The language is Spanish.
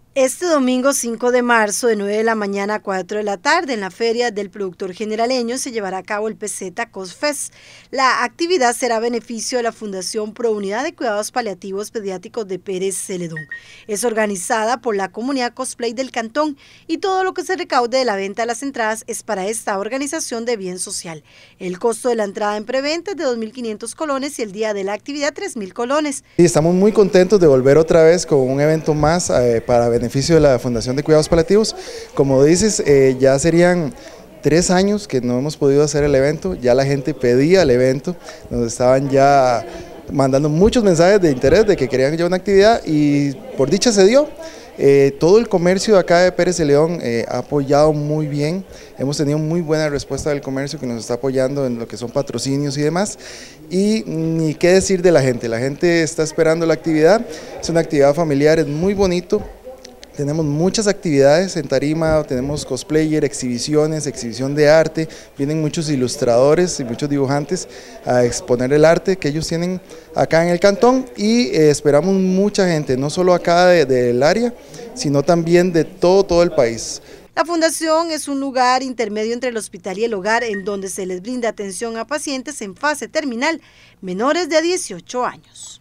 Este domingo 5 de marzo, de 9 de la mañana a 4 de la tarde, en la Feria del Productor Generaleño, se llevará a cabo el PZ COSFEST. La actividad será a beneficio de la Fundación Pro Unidad de Cuidados Paliativos Pediátricos de Pérez Celedón. Es organizada por la comunidad cosplay del cantón y todo lo que se recaude de la venta de las entradas es para esta organización de bien social. El costo de la entrada en preventa es de 2.500 colones y el día de la actividad 3.000 colones. Y estamos muy contentos de volver otra vez con un evento más para beneficio de la Fundación de Cuidados Paliativos. Como dices, ya serían 3 años que no hemos podido hacer el evento, ya la gente pedía el evento, nos estaban ya mandando muchos mensajes de interés de que querían ya una actividad y por dicha se dio. Todo el comercio de acá de Pérez Celedón ha apoyado muy bien, hemos tenido muy buena respuesta del comercio que nos está apoyando en lo que son patrocinios y demás, y ni qué decir de la gente está esperando la actividad, es una actividad familiar, es muy bonito. Tenemos muchas actividades en tarima, tenemos cosplayer, exhibiciones, exhibición de arte, vienen muchos ilustradores y muchos dibujantes a exponer el arte que ellos tienen acá en el cantón y esperamos mucha gente, no solo acá del área, sino también de todo el país. La fundación es un lugar intermedio entre el hospital y el hogar en donde se les brinda atención a pacientes en fase terminal menores de 18 años.